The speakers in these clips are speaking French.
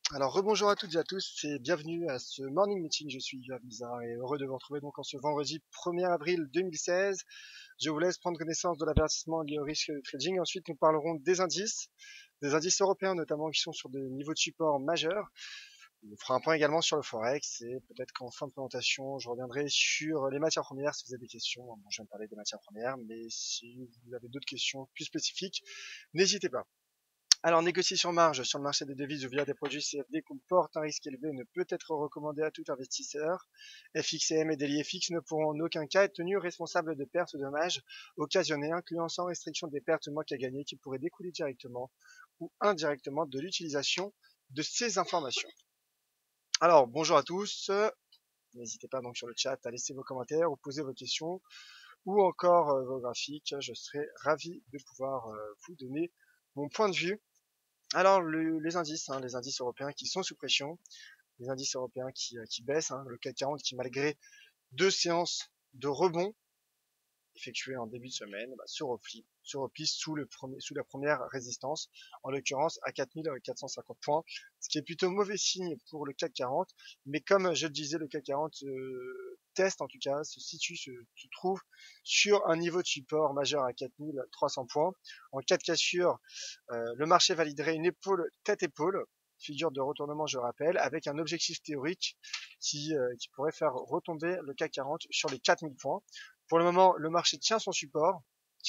Alors rebonjour à toutes et à tous et bienvenue à ce morning meeting. Je suis Yves Bizarre et heureux de vous retrouver donc en ce vendredi 1er avril 2016. Je vous laisse prendre connaissance de l'avertissement lié au risque de trading. Ensuite, nous parlerons des indices européens notamment qui sont sur des niveaux de support majeurs. On fera un point également sur le Forex et peut-être qu'en fin de présentation, je reviendrai sur les matières premières si vous avez des questions. Bon, je viens de parler des matières premières, mais si vous avez d'autres questions plus spécifiques, n'hésitez pas. Alors, négociation marge sur le marché des devises ou via des produits CFD comporte un risque élevé et ne peut être recommandé à tout investisseur. FXM et Daily FX ne pourront en aucun cas être tenus responsables de pertes ou dommages occasionnés, incluant sans restriction des pertes ou manques à gagner qui pourraient découler directement ou indirectement de l'utilisation de ces informations. Alors, bonjour à tous. N'hésitez pas donc sur le chat à laisser vos commentaires ou poser vos questions ou encore vos graphiques. Je serai ravi de pouvoir vous donner mon point de vue. Alors les indices européens qui sont sous pression, les indices européens qui baissent, le CAC 40 qui malgré 2 séances de rebond effectuées en début de semaine se replie sous la première résistance, en l'occurrence à 4450 points, ce qui est plutôt mauvais signe pour le CAC 40, mais comme je le disais, le CAC 40 teste en tout cas, se trouve sur un niveau de support majeur à 4300 points. En cas de cassure, le marché validerait une épaule tête-épaule, figure de retournement je rappelle, avec un objectif théorique qui pourrait faire retomber le CAC 40 sur les 4000 points. Pour le moment, le marché tient son support,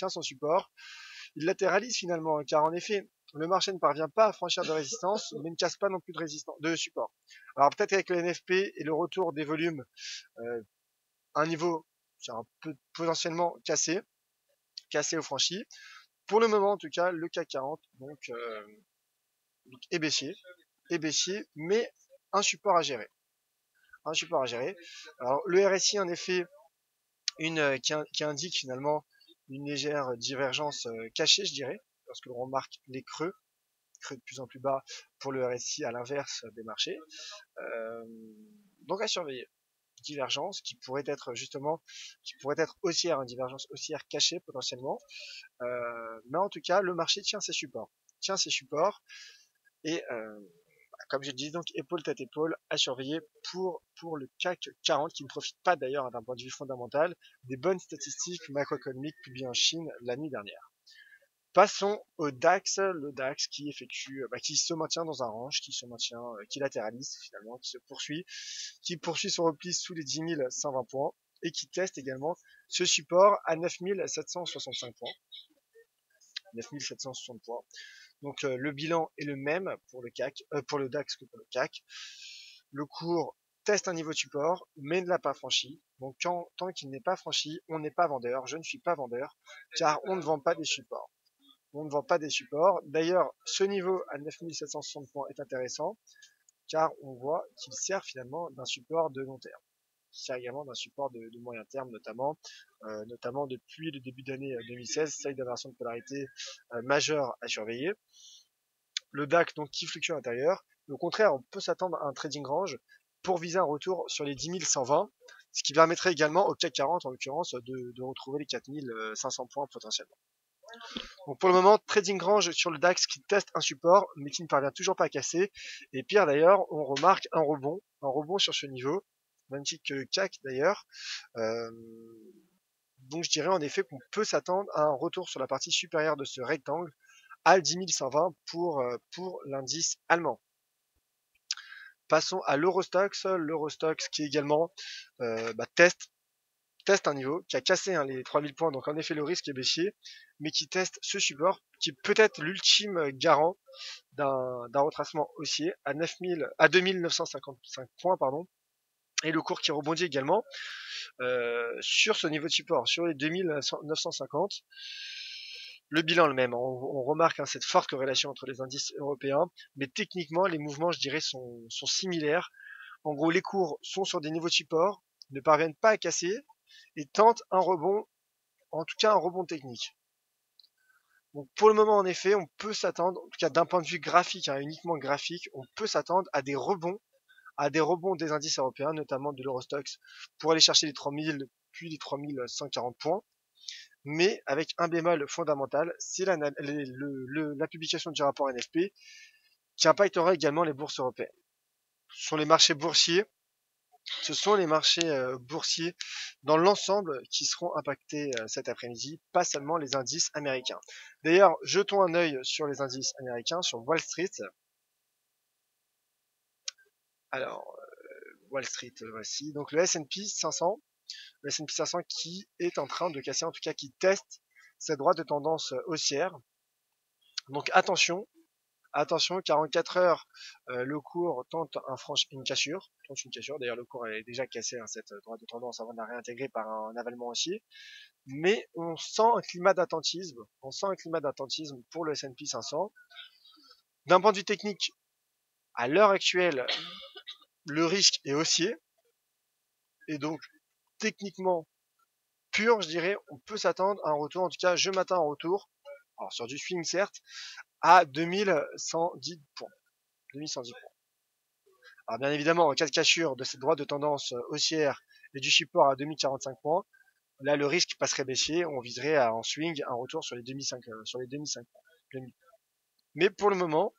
il latéralise finalement, car en effet, le marché ne parvient pas à franchir de résistance, mais ne casse pas non plus de support. Alors peut-être qu'avec le NFP et le retour des volumes, un niveau qui est un peu potentiellement cassé ou franchi. Pour le moment, en tout cas, le CAC 40 donc est baissier, mais un support à gérer. Alors le RSI en effet qui indique finalement une légère divergence cachée, je dirais, lorsque l'on remarque les creux de plus en plus bas pour le RSI à l'inverse des marchés. Donc à surveiller. Divergence qui pourrait être haussière, une divergence haussière cachée potentiellement. Mais en tout cas, le marché tient ses supports. Et comme je dis, donc épaule tête épaule à surveiller pour le CAC 40 qui ne profite pas d'ailleurs d'un point de vue fondamental des bonnes statistiques macroéconomiques publiées en Chine la nuit dernière. Passons au DAX, le DAX qui se maintient dans un range, qui latéralise finalement, qui poursuit son repli sous les 10 120 points et qui teste également ce support à 9 765 points. 9 760 points. Donc le bilan est le même pour le DAX que pour le CAC. Le cours teste un niveau de support, mais ne l'a pas franchi. Donc tant qu'il n'est pas franchi, on n'est pas vendeur. Je ne suis pas vendeur, car on ne vend pas des supports. D'ailleurs, ce niveau à 9760 points est intéressant, car on voit qu'il sert finalement d'un support de long terme. Il sert également d'un support de moyen terme, notamment depuis le début d'année 2016, seuil d'inversion de polarité majeur à surveiller. Le DAX donc qui fluctue à l'intérieur. Au contraire, on peut s'attendre à un trading range pour viser un retour sur les 10 120, ce qui permettrait également au CAC 40 en l'occurrence de retrouver les 4500 points potentiellement. Donc pour le moment, trading range sur le DAX qui teste un support, mais qui ne parvient toujours pas à casser. Et pire d'ailleurs, on remarque un rebond sur ce niveau, même titre que le CAC d'ailleurs. Donc je dirais en effet qu'on peut s'attendre à un retour sur la partie supérieure de ce rectangle à 10 120 pour l'indice allemand. Passons à l'Eurostoxx, qui également teste un niveau, qui a cassé les 3000 points, donc en effet le risque est baissier, mais qui teste ce support, qui peut être l'ultime garant d'un retracement haussier à 2955 points, et le cours qui rebondit également sur ce niveau de support, sur les 2950. Le bilan le même, on remarque cette forte corrélation entre les indices européens, mais techniquement les mouvements je dirais sont similaires. En gros les cours sont sur des niveaux de support, ne parviennent pas à casser et tentent un rebond, en tout cas un rebond technique. Donc pour le moment en effet on peut s'attendre, en tout cas d'un point de vue graphique, uniquement graphique, on peut s'attendre à des rebonds des indices européens, notamment de l'Eurostoxx, pour aller chercher les 3000 puis les 3140 points. Mais avec un bémol fondamental, c'est la publication du rapport NFP qui impactera également les bourses européennes. Sur les marchés boursiers, ce sont les marchés boursiers dans l'ensemble qui seront impactés cet après-midi, pas seulement les indices américains. D'ailleurs, jetons un œil sur les indices américains, sur Wall Street. Alors, Wall Street, voici. Donc le S&P 500, le S&P 500 qui est en train de casser, en tout cas qui teste cette droite de tendance haussière. Donc attention, 44 heures, le cours tente une cassure. D'ailleurs, le cours est déjà cassé cette droite de tendance avant de la réintégrer par un avalement haussier. Mais on sent un climat d'attentisme. Pour le S&P 500. D'un point de vue technique, à l'heure actuelle, le risque est haussier. Et donc, techniquement pur, je dirais, on peut s'attendre à un retour. En tout cas, je m'attends à un retour. Alors, sur du swing, certes, à 2110 points. 2110 points. Alors bien évidemment, en cas de cassure de cette droite de tendance haussière et du support à 2045 points, là le risque passerait baissier, on viserait en swing un retour sur les 2005 points. Mais pour le moment,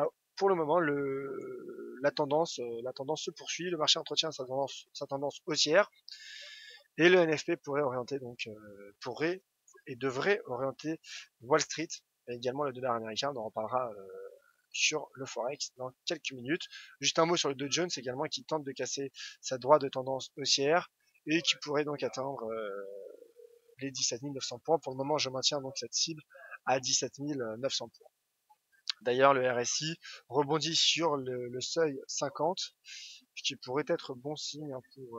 la tendance se poursuit, le marché entretient sa tendance haussière et le NFP pourrait et devrait orienter Wall Street et également le dollar américain, dont on reparlera sur le Forex dans quelques minutes. Juste un mot sur le Dow Jones également qui tente de casser sa droite de tendance haussière et qui pourrait donc atteindre les 17 900 points. Pour le moment, je maintiens donc cette cible à 17 900 points. D'ailleurs, le RSI rebondit sur le seuil 50, ce qui pourrait être bon signe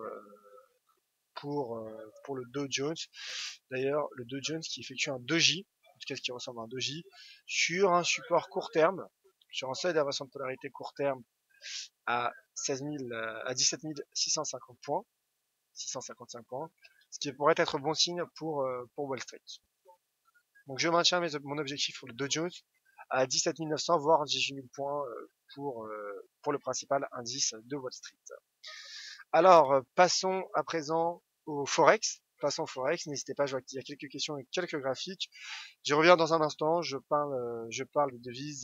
pour le Dow Jones. D'ailleurs, le Dow Jones qui effectue un doji, en tout cas ce qui ressemble à un doji, sur un support court terme, sur un seuil d'inversion de polarité court terme à 17 650 points, 655 points, ce qui pourrait être bon signe pour Wall Street. Donc je maintiens mon objectif pour le Dow Jones à 17 900 voire 18 000 points pour le principal indice de Wall Street. Alors passons à présent au Forex. N'hésitez pas, je vois qu'il y a quelques questions et quelques graphiques. J'y reviens dans un instant, je parle de devises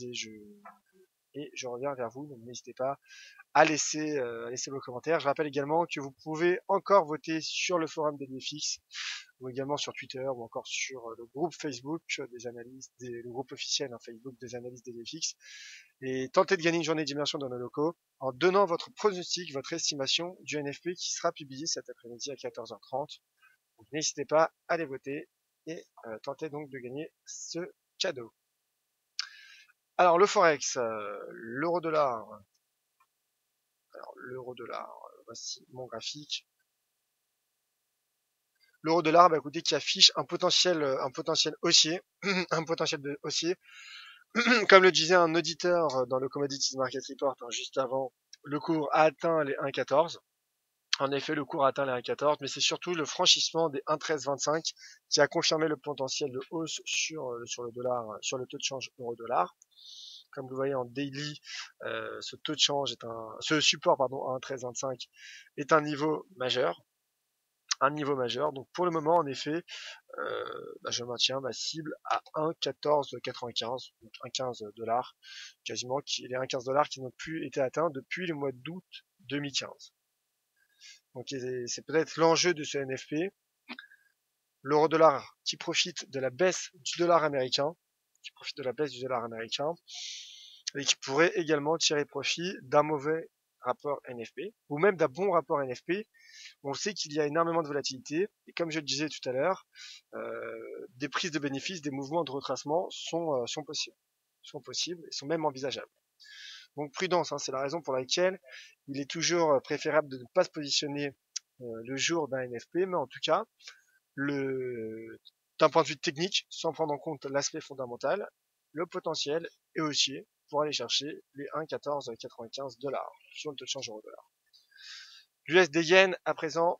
et je reviens vers vous, donc n'hésitez pas à laisser vos commentaires. Je rappelle également que vous pouvez encore voter sur le forum des DFX ou également sur Twitter ou encore sur le groupe Facebook des analystes, le groupe officiel Facebook des analystes des DFX et tenter de gagner une journée d'immersion dans nos locaux en donnant votre pronostic, votre estimation du NFP qui sera publié cet après-midi à 14h30. Donc n'hésitez pas à aller voter et tenter donc de gagner ce cadeau. Alors le Forex, l'euro-dollar. Alors l'euro-dollar, voici mon graphique. L'euro-dollar, écoutez, qui affiche un potentiel haussier, un potentiel de haussier. Comme le disait un auditeur dans le Commodities Market Report juste avant, le cours a atteint les 1,14. En effet, le cours a atteint les 1,14, mais c'est surtout le franchissement des 1,1325 qui a confirmé le potentiel de hausse sur le dollar, sur le taux de change euro-dollar. Comme vous voyez en daily, ce taux de change ce support à 1,1325 est un niveau majeur. Donc pour le moment, en effet, je maintiens ma cible à 1,1495, donc 1,15$, quasiment, les 1,15$ qui n'ont plus été atteints depuis le mois d'août 2015. Donc c'est peut-être l'enjeu de ce NFP. L'euro-dollar qui profite de la baisse du dollar américain, et qui pourrait également tirer profit d'un mauvais rapport NFP, ou même d'un bon rapport NFP. On sait qu'il y a énormément de volatilité, et comme je le disais tout à l'heure, des prises de bénéfices, des mouvements de retracement sont possibles et sont même envisageables. Donc prudence, c'est la raison pour laquelle il est toujours préférable de ne pas se positionner le jour d'un NFP, mais en tout cas, d'un point de vue technique, sans prendre en compte l'aspect fondamental, le potentiel est haussier pour aller chercher les 1,1495$ sur le taux de change euro-dollar. L'USD Yen à présent,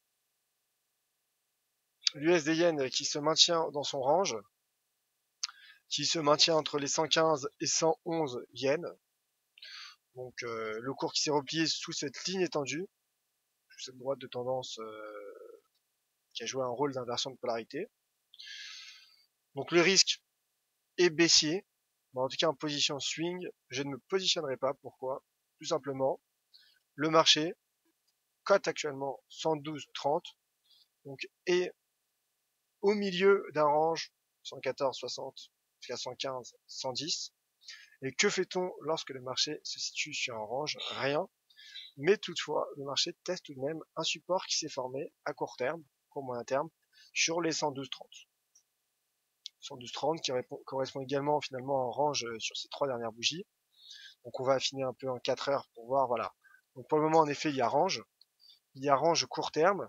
l'USD Yen qui se maintient dans son range, qui se maintient entre les 115 et 111 yens. Donc le cours qui s'est replié sous cette ligne étendue, sous cette droite de tendance qui a joué un rôle d'inversion de polarité. Donc le risque est baissier, Mais en tout cas, en position swing, je ne me positionnerai pas. Pourquoi? Tout simplement, le marché cote actuellement 112,30, donc est au milieu d'un range 114,60 jusqu'à 115, 110. Et que fait-on lorsque le marché se situe sur un range? Rien. Mais toutefois, le marché teste tout de même un support qui s'est formé à court terme, court moyen terme, sur les 112,30. 112,30 qui correspond également finalement à un range sur ces 3 dernières bougies. Donc on va affiner un peu en 4 heures pour voir, voilà. Donc pour le moment, en effet, il y a range. Il y a range court terme.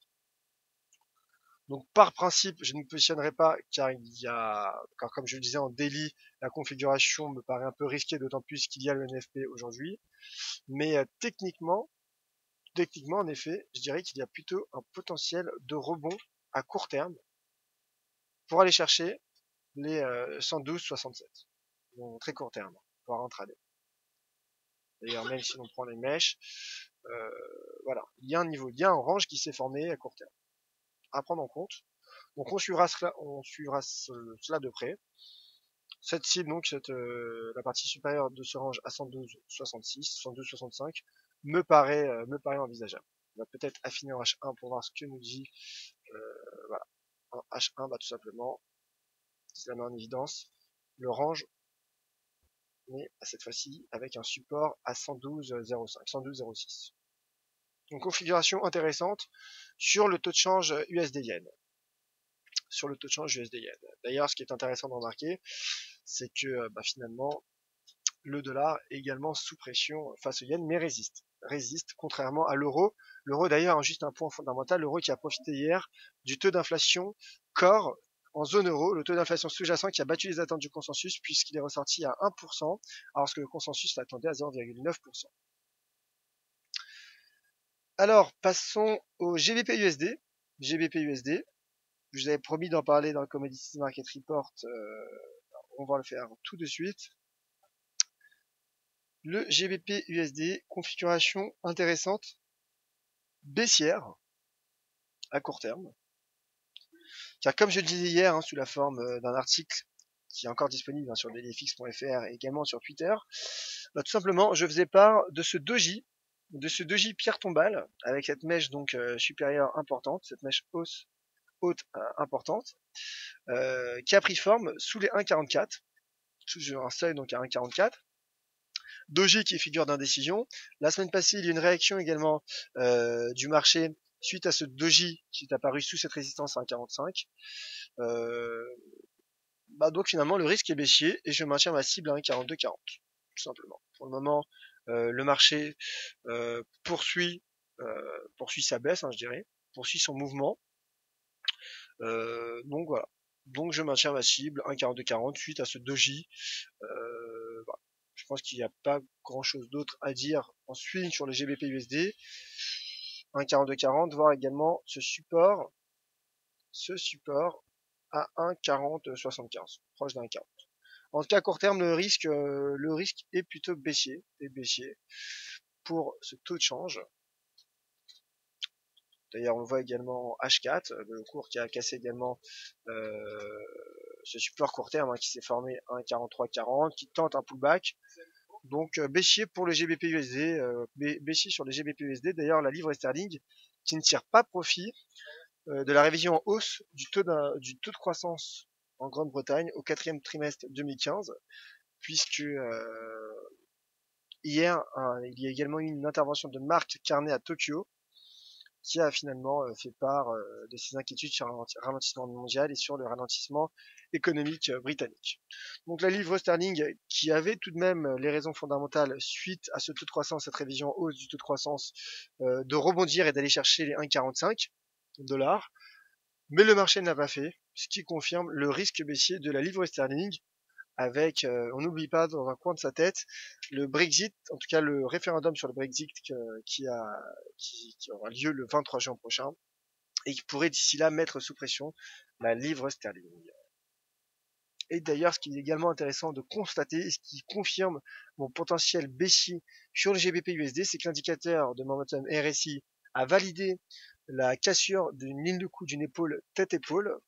Donc par principe, je ne me positionnerai pas car comme je le disais en daily, la configuration me paraît un peu risquée, d'autant plus qu'il y a le NFP aujourd'hui. Mais techniquement, en effet, je dirais qu'il y a plutôt un potentiel de rebond à court terme pour aller chercher les 112,67. Donc très court terme, voire intraday. D'ailleurs, même si on prend les mèches, voilà, il y a un niveau, il y a un range qui s'est formé à court terme à prendre en compte. Donc on suivra cela de près. Cette cible, donc la partie supérieure de ce range à 112,66, 112,65, me paraît envisageable. On va peut-être affiner en H1 pour voir ce que nous dit voilà. En H1, tout simplement, c'est la met en évidence le range, mais cette fois-ci avec un support à 112,05, 112,06. Donc configuration intéressante sur le taux de change USD-Yen. D'ailleurs, ce qui est intéressant de remarquer, c'est que finalement, le dollar est également sous pression face au yen, mais résiste contrairement à l'euro. L'euro d'ailleurs, juste un point fondamental, l'euro qui a profité hier du taux d'inflation core en zone euro, le taux d'inflation sous-jacent qui a battu les attentes du consensus puisqu'il est ressorti à 1%, alors que le consensus l'attendait à 0,9%. Alors, passons au GBP-USD. GBP-USD, je vous avais promis d'en parler dans le Commodity Market Report, on va le faire tout de suite. Le GBP-USD, configuration intéressante, baissière, à court terme. Car comme je le disais hier, sous la forme d'un article qui est encore disponible sur dailyfx.fr et également sur Twitter, tout simplement, je faisais part de ce doji pierre tombale, avec cette mèche donc supérieure importante, cette mèche haute importante, qui a pris forme sous les 1,44, sous un seuil donc à 1,44. Doji qui est figure d'indécision. La semaine passée, il y a eu une réaction également du marché suite à ce doji qui est apparu sous cette résistance à 1,45. Donc finalement, le risque est baissier et je maintiens ma cible à 1,42,40, tout simplement. Pour le moment, le marché poursuit sa baisse, je dirais, poursuit son mouvement. Donc voilà. Donc je maintiens ma cible 1,42,40 suite à ce doji. Voilà. Je pense qu'il n'y a pas grand chose d'autre à dire en swing sur le GBP-USD. 1,42,40, voire également ce support à 1,40,75, proche d'un 1,40. En tout cas, à court terme, le risque est plutôt baissier, pour ce taux de change. D'ailleurs, on le voit également en H4, le cours qui a cassé également ce support court terme qui s'est formé à 1,43,40, qui tente un pullback. Donc baissier pour le GBP-USD, baissier sur le GBP-USD. D'ailleurs, la livre sterling qui ne tire pas profit de la révision en hausse du taux de croissance en Grande-Bretagne au 4e trimestre 2015, puisque hier, il y a également eu une intervention de Mark Carney à Tokyo, qui a finalement fait part de ses inquiétudes sur un ralentissement mondial et sur le ralentissement économique britannique. Donc la livre sterling qui avait tout de même les raisons fondamentales suite à ce taux de croissance, cette révision hausse du taux de croissance, de rebondir et d'aller chercher les 1,45 $, mais le marché ne l'a pas fait, ce qui confirme le risque baissier de la livre sterling avec, on n'oublie pas dans un coin de sa tête, le Brexit, en tout cas le référendum sur le Brexit qui aura lieu le 23 juin prochain et qui pourrait d'ici là mettre sous pression la livre sterling. Et d'ailleurs, ce qui est également intéressant de constater, et ce qui confirme mon potentiel baissier sur le GBP-USD, c'est que l'indicateur de momentum RSI a validé la cassure d'une ligne de coup d'une épaule tête-épaule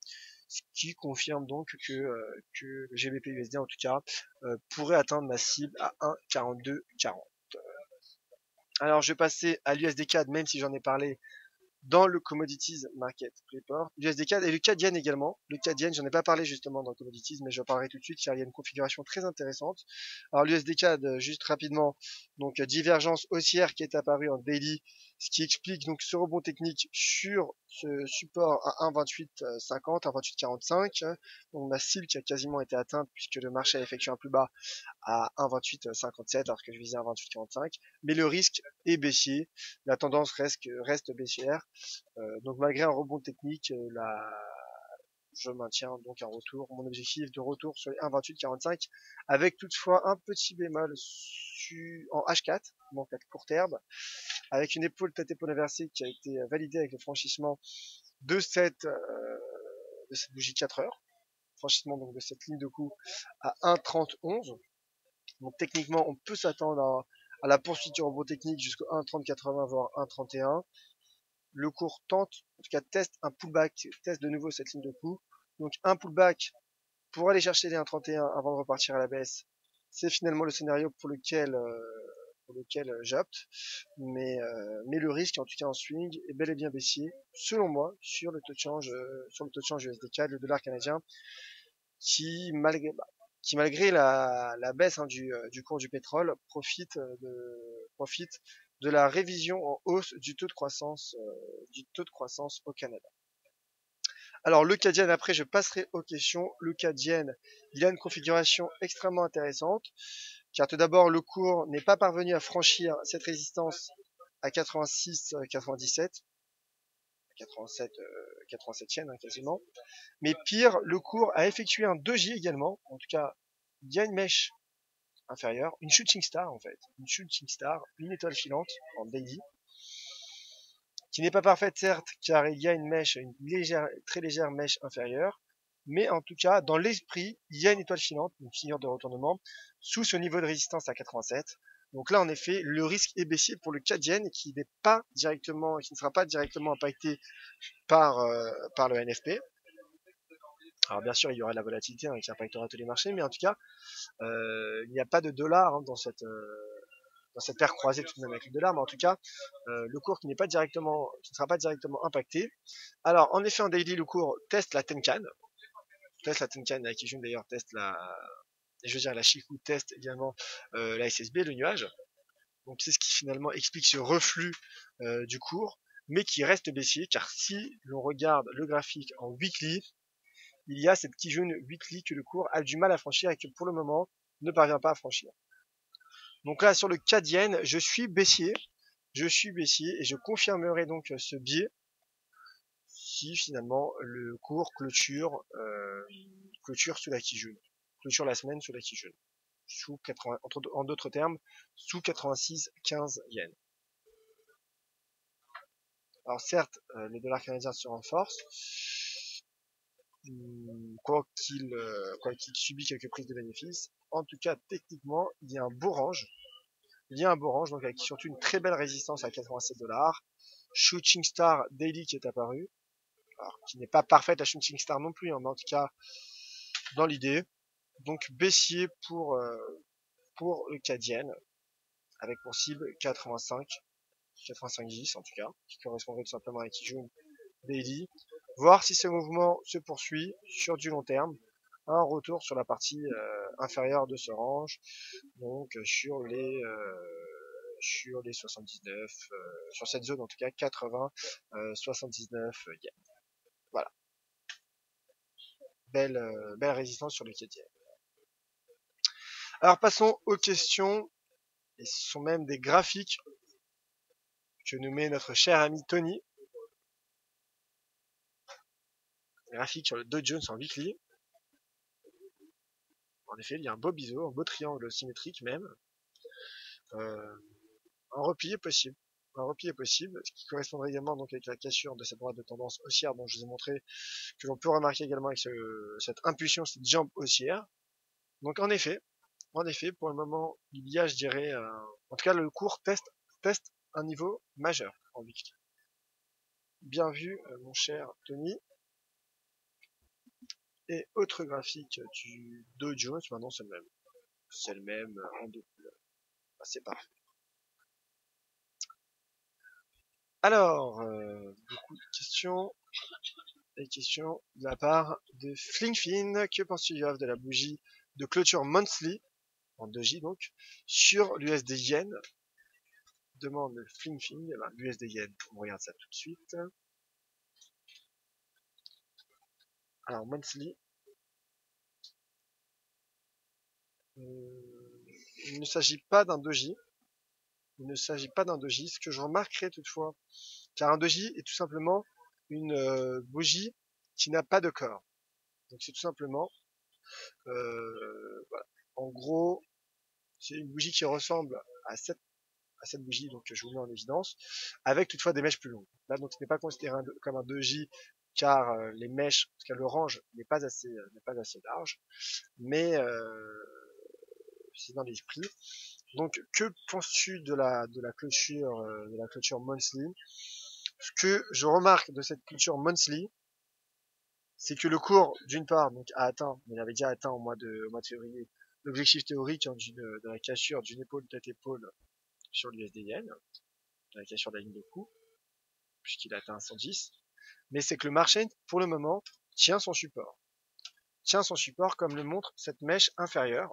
ce qui confirme donc que le GBP/USD en tout cas pourrait atteindre ma cible à 1,4240. Alors je vais passer à l'USD CAD, même si j'en ai parlé dans le Commodities Market Report. L'USD CAD et le CAD Yen également. Le CAD Yen, j'en ai pas parlé justement dans le Commodities, mais j'en parlerai tout de suite car il y a une configuration très intéressante. Alors l'USD CAD, juste rapidement, donc divergence haussière qui est apparue en daily, ce qui explique donc ce rebond technique sur ce support à 1,2850, 1,2845. Donc ma cible qui a quasiment été atteinte puisque le marché a effectué un plus bas à 1,2857 alors que je visais 1,2845. Mais le risque est baissier, la tendance reste baissière. Donc malgré un rebond technique, je maintiens donc un retour, mon objectif de retour sur les 1,2845 avec toutefois un petit bémol en H4, donc à court terme, avec une épaule tête-épaule inversée qui a été validée avec le franchissement de cette bougie 4 heures, franchissement donc de cette ligne de coup à 1,3011. Donc techniquement, on peut s'attendre à la poursuite du rebond technique jusqu'au 1,3080 voire 1,31. Le cours tente, en tout cas teste un pullback, teste de nouveau cette ligne de coup. Donc un pullback pour aller chercher les 1,31 avant de repartir à la baisse. C'est finalement le scénario pour lequel j'opte. Mais le risque, en tout cas en swing, est bel et bien baissier, selon moi, sur le taux de change, USD-CAD, le dollar canadien, qui malgré la baisse du cours du pétrole profite de la révision en hausse du taux de croissance au Canada. Alors le CAD Yen, après je passerai aux questions. Le CAD Yen, il a une configuration extrêmement intéressante car tout d'abord le cours n'est pas parvenu à franchir cette résistance à 86,97, 87 yens quasiment. Mais pire, le cours a effectué un doji également. En tout cas, il y a une mèche inférieure, une shooting star en fait, une étoile filante en daily, qui n'est pas parfaite certes, car il y a une très légère mèche inférieure, mais en tout cas, dans l'esprit, il y a une étoile filante, une figure de retournement, sous ce niveau de résistance à 87. Donc là, en effet, le risque est baissier pour le CAD Yen qui ne sera pas directement impacté par le NFP. Alors bien sûr, il y aura de la volatilité qui impactera tous les marchés, mais en tout cas, il n'y a pas de dollar dans cette paire croisée tout de même avec le dollar, mais en tout cas, le cours qui ne sera pas directement impacté. Alors, en effet, en daily, le cours teste la Tenkan, la Kijun d'ailleurs teste la Shiku teste également la SSB, le nuage. Donc c'est ce qui finalement explique ce reflux du cours, mais qui reste baissier, car si l'on regarde le graphique en weekly, il y a cette Kijun weekly que le cours a du mal à franchir et que pour le moment ne parvient pas à franchir. Donc là sur le CAD Yen, je suis baissier et je confirmerai donc ce biais si finalement le cours clôture sous la Kijun, clôture la semaine sous la Kijun, en d'autres termes sous 86,15 yens. Alors certes, le dollar canadien se renforce, quoiqu'il subit quelques prises de bénéfices. En tout cas, techniquement, il y a un beau range. Donc avec surtout une très belle résistance à 87 $. Shooting Star Daily qui est apparu. Alors, qui n'est pas parfaite à Shooting Star non plus, mais en tout cas, dans l'idée. Donc baissier pour le CAD Yen, avec pour cible 85,10 en tout cas, qui correspondrait tout simplement à un Kijun Daily. Voir si ce mouvement se poursuit sur du long terme, un retour sur la partie inférieure de ce range, donc sur les 79, sur cette zone en tout cas 80, 79 yens. Voilà, belle résistance sur le CAD Yen. Alors passons aux questions, et ce sont même des graphiques que nous met notre cher ami Tony. Graphique sur le Dow Jones en weekly. En effet, il y a un beau biseau, un beau triangle symétrique même. Un repli est possible. Ce qui correspondrait également donc avec la cassure de cette droite de tendance haussière dont je vous ai montré, que l'on peut remarquer également avec cette impulsion, cette jambe haussière. Donc en effet, pour le moment, il y a, je dirais, en tout cas le cours teste un niveau majeur en weekly. Bien vu, mon cher Tony. Et autre graphique du Dow Jones, maintenant c'est le même. C'est le même en deux couleurs. Ah, c'est parfait. Alors, beaucoup de questions. Des questions de la part de Flingfin. Que penses-tu de la bougie de clôture monthly, en 2J donc, sur l'USD Yen? Demande Flingfin. L'USD Yen, on regarde ça tout de suite. Alors, monthly. Il ne s'agit pas d'un 2J. Il ne s'agit pas d'un 2J. Ce que je remarquerai toutefois, car un 2J est tout simplement une bougie qui n'a pas de corps. Donc c'est tout simplement, voilà. En gros, c'est une bougie qui ressemble à cette bougie, donc je vous mets en évidence, avec toutefois des mèches plus longues. Là, donc ce n'est pas considéré comme un 2J, car les mèches, en tout cas le range n'est pas assez large, mais c'est dans l'esprit. Donc, que penses-tu de la clôture monthly? Ce que je remarque de cette clôture monthly, c'est que le cours, d'une part, donc a atteint, mais il avait déjà atteint au mois de février, l'objectif théorique de la cassure d'une épaule tête épaule sur l'USD Yen, de la cassure de la ligne de coup, puisqu'il a atteint 110. Mais c'est que le marché, pour le moment, tient son support. Tient son support comme le montre cette mèche inférieure.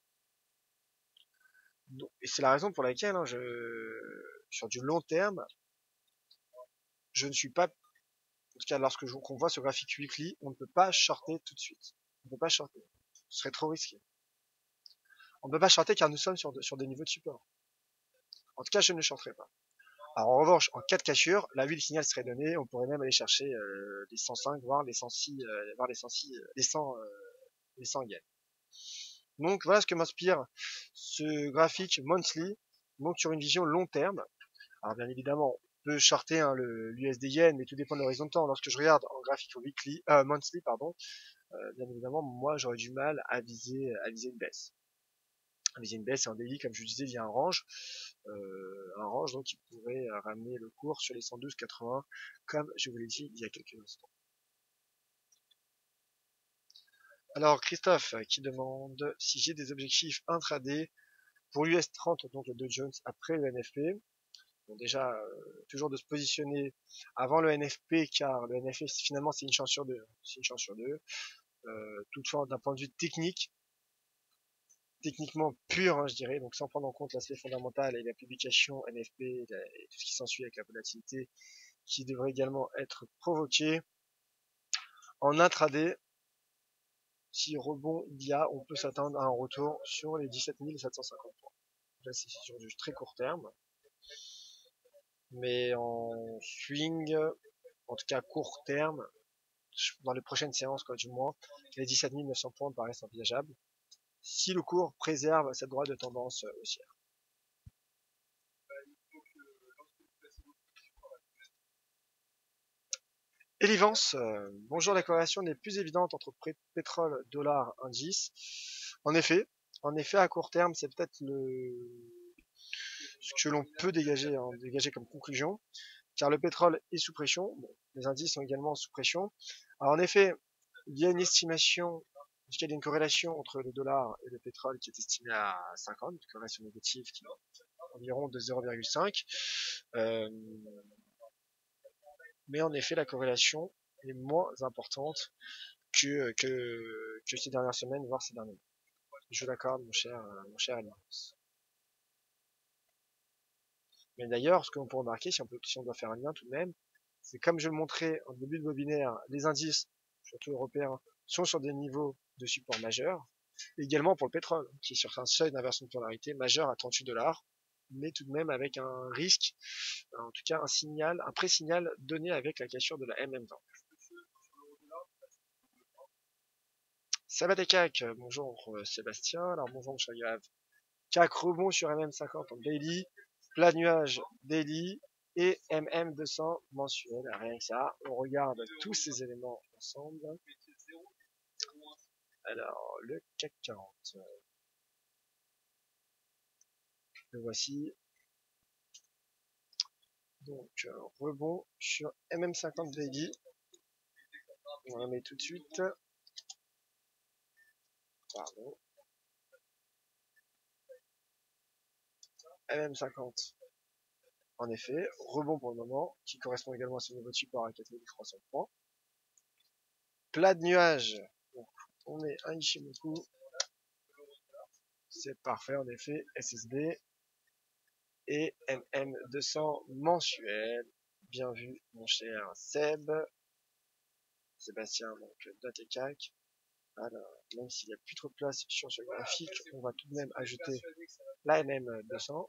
Et c'est la raison pour laquelle, sur du long terme, je ne suis pas, en tout cas lorsque qu'on voit ce graphique weekly, on ne peut pas shorter tout de suite. On ne peut pas shorter. Ce serait trop risqué. On ne peut pas shorter car nous sommes sur des niveaux de support. En tout cas, je ne shorterai pas. Alors en revanche, en cas de cassure, là, oui, le signal serait donné. On pourrait même aller chercher les 105, voire les 106, voire les 106, les 100 yens. Donc voilà ce que m'inspire ce graphique monthly, donc sur une vision long terme. Alors bien évidemment, on peut shorter l'USD Yen, mais tout dépend de l'horizon de temps. Lorsque je regarde en graphique monthly, pardon, bien évidemment, moi j'aurais du mal à viser une baisse. À viser une baisse, et en daily, comme je vous disais, il y a un range donc qui pourrait ramener le cours sur les 112,80, comme je vous l'ai dit il y a quelques instants. Alors Christophe qui demande si j'ai des objectifs intraday pour l'US 30, donc le Dow Jones après le NFP. Bon, déjà, toujours de se positionner avant le NFP, car le NFP finalement c'est une chance sur deux. C'est une chance sur deux. Toutefois, d'un point de vue techniquement pur, hein, je dirais, donc sans prendre en compte l'aspect fondamental et la publication NFP et tout ce qui s'ensuit avec la volatilité qui devrait également être provoquée. En intraday, si rebond il y a, on peut s'attendre à un retour sur les 17 750 points. Là, c'est sur du très court terme. Mais en swing, en tout cas court terme, dans les prochaines séances, quoi, du moins, les 17 900 points paraissent envisageables. Si le cours préserve cette droite de tendance haussière. Elivance, bonjour, la corrélation n'est plus évidente entre pétrole, dollar, indice. En effet, à court terme, c'est peut-être ce que l'on peut dégager comme conclusion, car le pétrole est sous pression, bon, les indices sont également sous pression. Alors en effet, il y a une estimation, il y a une corrélation entre le dollar et le pétrole qui est estimée à 50, une corrélation négative qui est environ de 0,5. Mais en effet, la corrélation est moins importante que ces dernières semaines, voire ces derniers mois. Je l'accorde, mon cher Alliance. Mais d'ailleurs, ce que l'on peut remarquer, si on doit faire un lien tout de même, c'est comme je le montrais en début de webinaire, les indices, surtout européens, sont sur des niveaux de support majeurs. Et également pour le pétrole, qui est sur un seuil d'inversion de polarité majeur à 38$, mais tout de même avec un risque, en tout cas un pré-signal donné avec la cassure de la MM20. Sabat et CAC, bonjour Sébastien, alors bonjour monsieur Grave. CAC rebond sur MM50 en daily, plat de nuage daily et MM200 mensuel, rien que ça. On regarde tous ces éléments ensemble. Alors, le CAC 40. Le voici. Donc, rebond sur MM50 daily. On la met tout de suite. Pardon. MM50. En effet, rebond pour le moment, qui correspond également à ce niveau de support à 4300 points. Plat de nuage. Donc, on est un Ishimoku. C'est parfait, en effet. SSB. Et MM200 mensuel. Bien vu, mon cher Seb. Sébastien, donc, d'ATCAC. Alors, même s'il n'y a plus trop de place sur ce graphique, on va tout de même ajouter la MM200.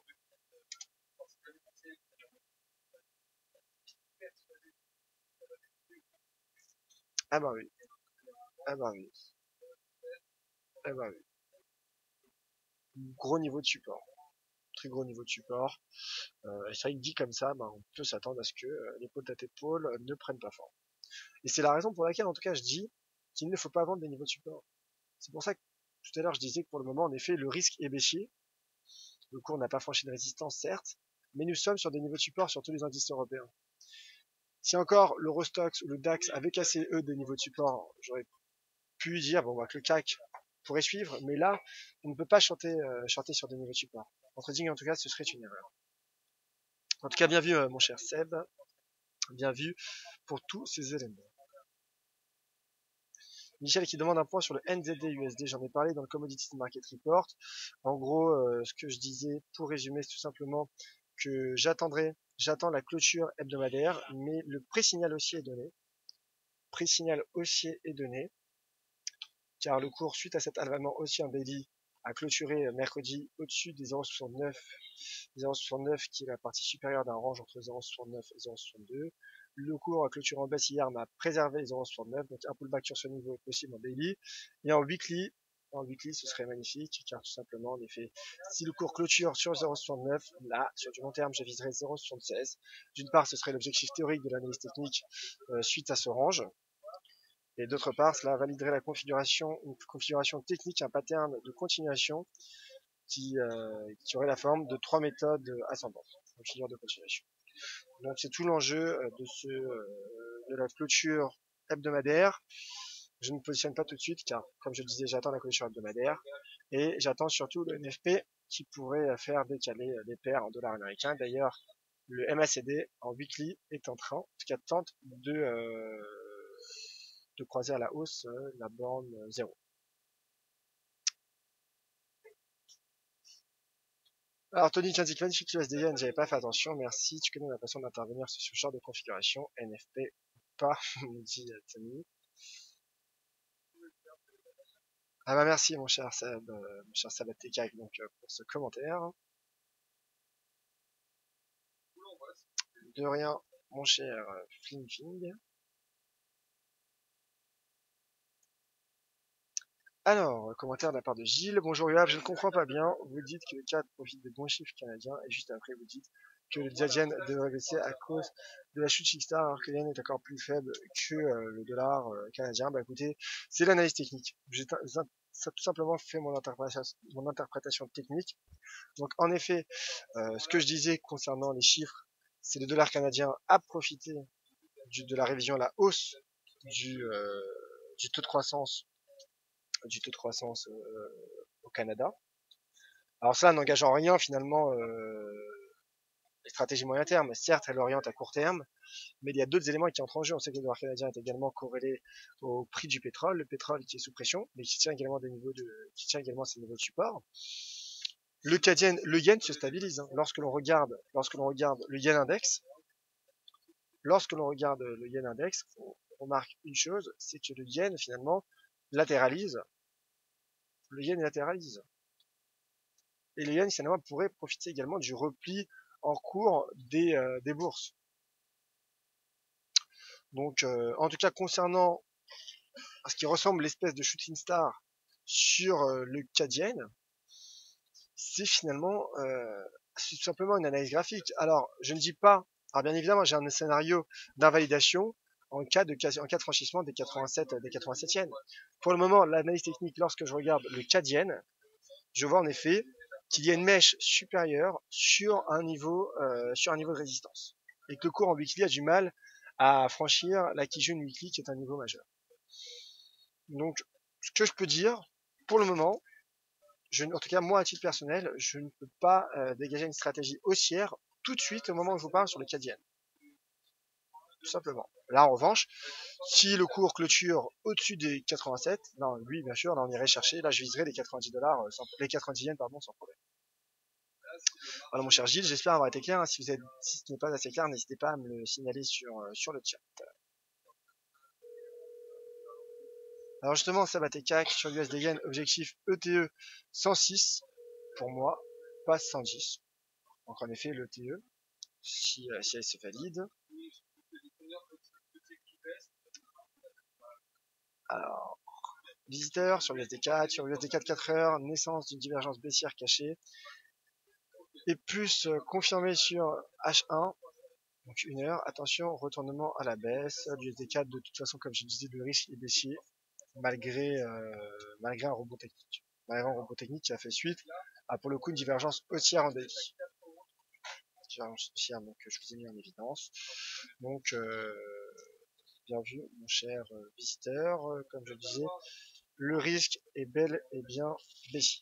Ah bah oui. Ah bah oui. Ah bah oui. Gros niveau de support. Très gros niveau de support. Et c'est vrai que dit comme ça, bah, on peut s'attendre à ce que l'épaule à épaule ne prennent pas fort. Et c'est la raison pour laquelle, en tout cas, je dis qu'il ne faut pas vendre des niveaux de support. C'est pour ça que tout à l'heure, je disais que pour le moment, en effet, le risque est baissier. Le cours n'a pas franchi de résistance, certes, mais nous sommes sur des niveaux de support sur tous les indices européens. Si encore l'Eurostoxx ou le DAX avaient cassé, eux, des niveaux de support, j'aurais pu dire bon, bah, que le CAC pourrait suivre, mais là, on ne peut pas chanter sur des niveaux de support. En trading, en tout cas, ce serait une erreur. En tout cas, bien vu, mon cher Seb. Bien vu pour tous ces éléments. Michel qui demande un point sur le NZD USD, j'en ai parlé dans le Commodity Market Report. En gros, ce que je disais, pour résumer, c'est tout simplement que j'attends la clôture hebdomadaire, mais le pré-signal haussier est donné. Pré-signal haussier est donné, car le cours, suite à cet événement haussier en daily, a clôturé mercredi au-dessus des 0,69 qui est la partie supérieure d'un range entre 0,69 et 0,62. Le cours a clôturé en baisse hier, mais a préservé les 0,69, donc un pullback sur ce niveau est possible en daily. Et en weekly, ce serait magnifique, car tout simplement, en effet, si le cours clôture sur 0,69, là, sur du long terme, je viserai 0,76. D'une part, ce serait l'objectif théorique de l'analyse technique suite à ce range. Et d'autre part, cela validerait la configuration, une configuration technique, un pattern de continuation qui aurait la forme de 3 méthodes ascendantes, une figure de continuation. Donc c'est tout l'enjeu de la clôture hebdomadaire. Je ne me positionne pas tout de suite car, comme je le disais, j'attends la clôture hebdomadaire et j'attends surtout le NFP qui pourrait faire décaler les paires en dollars américains. D'ailleurs, le MACD en weekly est en train, en tout cas tente de croiser à la hausse la borne 0. Alors Tony qui indique magnifique USDN, j'avais pas fait attention, merci, tu connais ma façon d'intervenir sur ce genre de configuration, NFP ou pas, me dit Tony. Ah bah merci mon cher Seb, donc pour ce commentaire. De rien, mon cher Fling. Alors, commentaire de la part de Gilles. Bonjour Yoav, je ne comprends pas bien. Vous dites que le CAD profite des bons chiffres canadiens et juste après vous dites que le Diagen devrait baisser à cause de la chute Star alors que l'yen est encore plus faible que le dollar canadien. Bah écoutez, c'est l'analyse technique. J'ai tout simplement fait mon interprétation technique. Donc en effet, ce que je disais concernant les chiffres, c'est le dollar canadien a profité de la révision à la hausse du taux de croissance au Canada. Alors ça n'engage en rien finalement les stratégies moyen terme. Certes, elle oriente à court terme, mais il y a d'autres éléments qui entrent en jeu. On sait que le dollar canadien est également corrélé au prix du pétrole, le pétrole qui est sous pression, mais qui tient également à ses niveaux de support. Le yen se stabilise. Hein. Lorsque l'on regarde le yen index, on remarque une chose, c'est que le yen finalement latéralise. Le yen latéralise. Et le yen finalement pourrait profiter également du repli en cours des bourses. Donc, en tout cas, concernant ce qui ressemble l'espèce de shooting star sur le CAD yen, c'est finalement c'est tout simplement une analyse graphique. Alors, je ne dis pas, alors bien évidemment, j'ai un scénario d'invalidation en cas de franchissement des 87 yens. Pour le moment, l'analyse technique, lorsque je regarde le CAD yen, je vois en effet qu'il y a une mèche supérieure sur un niveau de résistance et que le cours en weekly a du mal à franchir la Kijun weekly qui est un niveau majeur. Donc, ce que je peux dire, pour le moment, en tout cas moi à titre personnel, je ne peux pas dégager une stratégie haussière tout de suite au moment où je vous parle sur le CAD yen. Tout simplement. Là en revanche, si le cours clôture au-dessus des 87, non, lui bien sûr, là on irait chercher, là je viserai les 90 dollars, les 90 yens pardon, sans problème. Voilà mon cher Gilles, j'espère avoir été clair. Hein. Si ce n'est pas assez clair, n'hésitez pas à me le signaler sur le chat. Alors justement, ça battait CAC sur l'USD Yen, objectif ETE 106 pour moi, pas 110. Donc en effet, l'ETE, si elle se valide. Alors, visiteur sur l'USD4, sur l'USD4 4 heures, naissance d'une divergence baissière cachée. Et plus confirmé sur H1, donc 1 heure. Attention, retournement à la baisse. L'USD4, de toute façon, comme je disais, le risque est baissier, malgré un rebond technique. Malgré un rebond technique qui a fait suite à, pour le coup, une divergence haussière en daily. Divergence haussière, donc je vous ai mis en évidence. Donc, bien vu, mon cher visiteur, comme je disais, le risque est bel et bien baissier.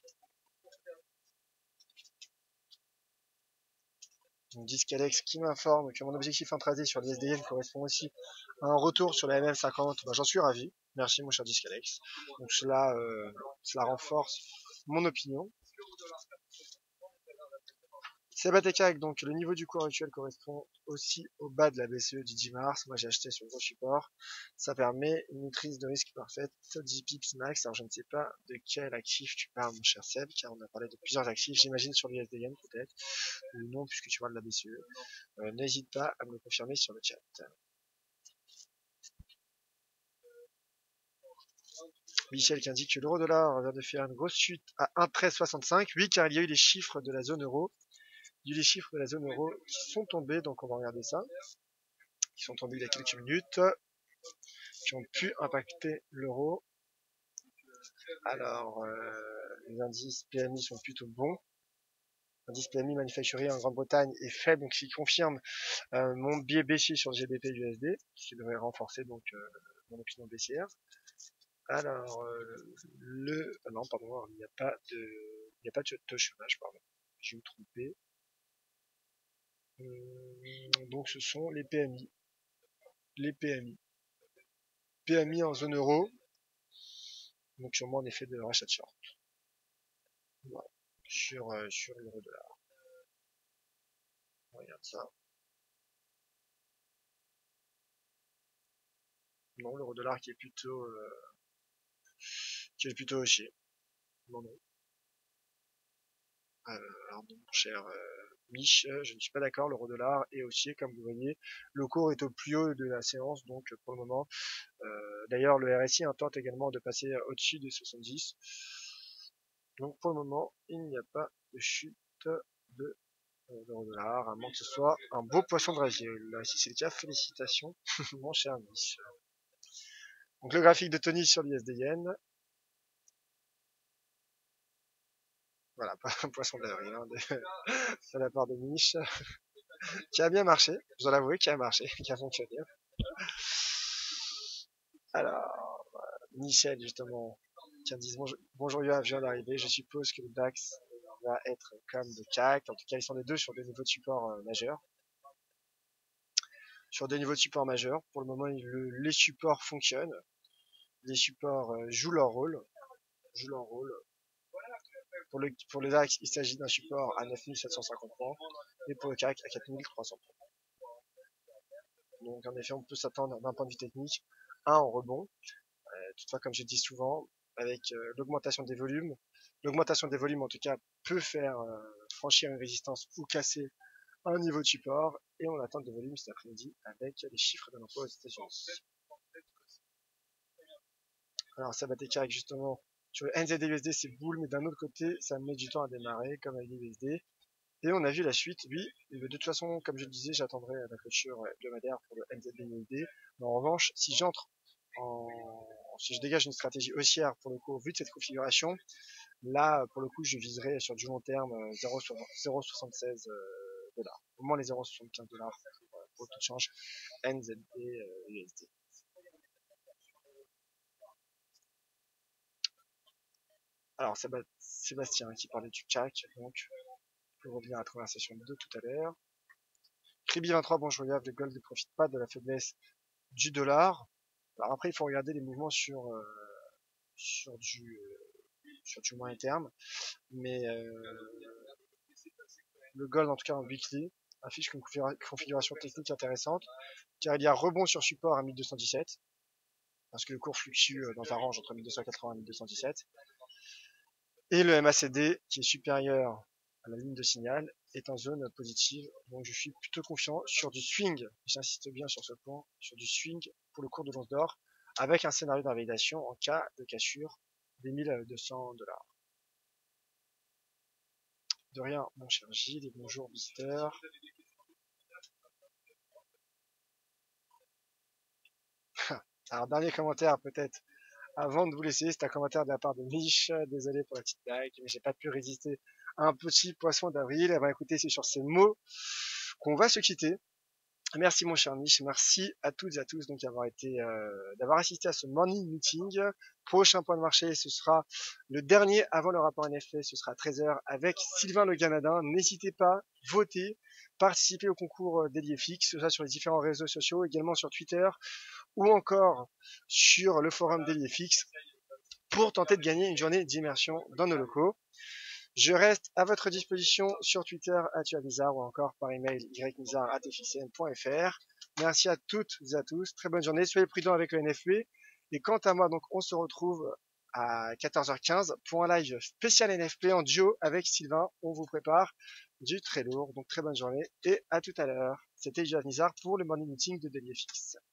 Donc Discalex qui m'informe que mon objectif intraday sur l'ISDN correspond aussi à un retour sur la MM50. Bah, j'en suis ravi. Merci mon cher Discalex. Donc cela renforce mon opinion. Sabateka, donc le niveau du cours actuel correspond aussi au bas de la BCE du 10 mars. Moi j'ai acheté sur le gros support. Ça permet une maîtrise de risque parfaite. 10 pips max. Alors je ne sais pas de quel actif tu parles mon cher Seb, car on a parlé de plusieurs actifs. J'imagine sur l'USDN peut-être. Ou non puisque tu parles de la BCE. N'hésite pas à me le confirmer sur le chat. Michel qui indique que l'euro-dollar vient de faire une grosse chute à 1,1365. Oui, car il y a eu les chiffres de la zone euro. Il y a eu les chiffres de la zone euro qui sont tombés, donc on va regarder ça. Qui sont tombés il y a quelques minutes, qui ont pu impacter l'euro. Alors, les indices PMI sont plutôt bons. L'indice PMI manufacturier en Grande-Bretagne est faible, donc ce qui confirme mon biais baissier sur le GBP USD, ce qui devrait renforcer donc mon opinion baissière. Alors, non, pardon, il n'y a pas de taux chômage, pardon. J'ai me trompé. Donc ce sont les PMI. Les PMI. PMI en zone euro. Donc sûrement en effet de rachat de short. Voilà. Sur l'euro dollar. On regarde ça. Non, l'euro dollar qui est plutôt haussier. Non, non. Alors non, mon cher Mich, je ne suis pas d'accord, l'euro dollar est haussier, comme vous voyez. Le cours est au plus haut de la séance, donc pour le moment. D'ailleurs, le RSI tente également de passer au-dessus des 70. Donc pour le moment, il n'y a pas de chute de l'euro dollar, à moins que ce soit un beau poisson de ravioles. Si c'est le cas, félicitations, mon cher Mich. Donc le graphique de Tony sur l'USD Yen. Voilà, pas un poisson d'avril hein, de la part de Mich, qui a bien marché, je dois l'avouer, qui a marché, qui a fonctionné. Alors, Michel, justement, qui dit bonjour Yoav, je viens d'arriver, je suppose que le DAX va être comme le CAC, en tout cas ils sont les deux sur des niveaux de support majeurs. Sur des niveaux de support majeurs, pour le moment les supports fonctionnent, les supports jouent leur rôle. Pour le DAX, il s'agit d'un support à 9750 points, et pour le CAC à 4300 points. Donc en effet, on peut s'attendre d'un point de vue technique à un rebond. Toutefois, comme je dis souvent, avec l'augmentation des volumes en tout cas peut faire franchir une résistance ou casser un niveau de support, et on attend des volumes cet après-midi avec les chiffres de l'emploi aux États-Unis. Alors ça va être justement sur le NZD-USD, c'est boule, mais d'un autre côté ça met du temps à démarrer comme avec l'USD. Et on a vu la suite, oui. De toute façon, comme je le disais, j'attendrai la clôture hebdomadaire pour le NZD-USD. Mais en revanche, si je dégage une stratégie haussière pour le coup, au vu de cette configuration, là, pour le coup, je viserai sur du long terme 0,76 dollars. Au moins les 0,75 dollars pour tout change NZD USD. Alors, Sébastien qui parlait du CAC, donc, pour revenir à la conversation de tout à l'heure. Cribi23, bon, je regarde, le gold ne profite pas de la faiblesse du dollar. Alors après, il faut regarder les mouvements sur du moyen terme. Mais le gold, en tout cas en weekly, affiche une configuration technique intéressante, car il y a rebond sur support à 1217, parce que le cours fluctue dans un range entre 1280 et 1217. Et le MACD, qui est supérieur à la ligne de signal, est en zone positive. Donc je suis plutôt confiant sur du swing, j'insiste bien sur ce point, sur du swing pour le cours de l'once d'or, avec un scénario d'invalidation en cas de cassure des 1200 $. De rien, mon cher Gilles, et bonjour, Mister. Alors, dernier commentaire, peut-être, avant de vous laisser, c'est un commentaire de la part de Mich. Désolé pour la petite blague, mais j'ai pas pu résister à un petit poisson d'avril. Eh ben, écoutez, c'est sur ces mots qu'on va se quitter. Merci mon cher Mich, merci à toutes et à tous donc d'avoir assisté à ce morning meeting. Prochain point de marché, ce sera le dernier avant le rapport NFP, ce sera à 13h avec Sylvain le Canadien. N'hésitez pas, votez, participez au concours d'HeliFX, ce sera sur les différents réseaux sociaux, également sur Twitter ou encore sur le forum d'HeliFX pour tenter de gagner une journée d'immersion dans nos locaux. Je reste à votre disposition sur Twitter @tuabizarre ou encore par email ymizarre@fxn.fr. Merci à toutes et à tous. Très bonne journée. Soyez prudents avec le NFP. Et quant à moi, donc, on se retrouve à 14h15 pour un live spécial NFP en duo avec Sylvain. On vous prépare du très lourd. Donc, très bonne journée et à tout à l'heure. C'était Ymizarre pour le morning meeting de DailyFX.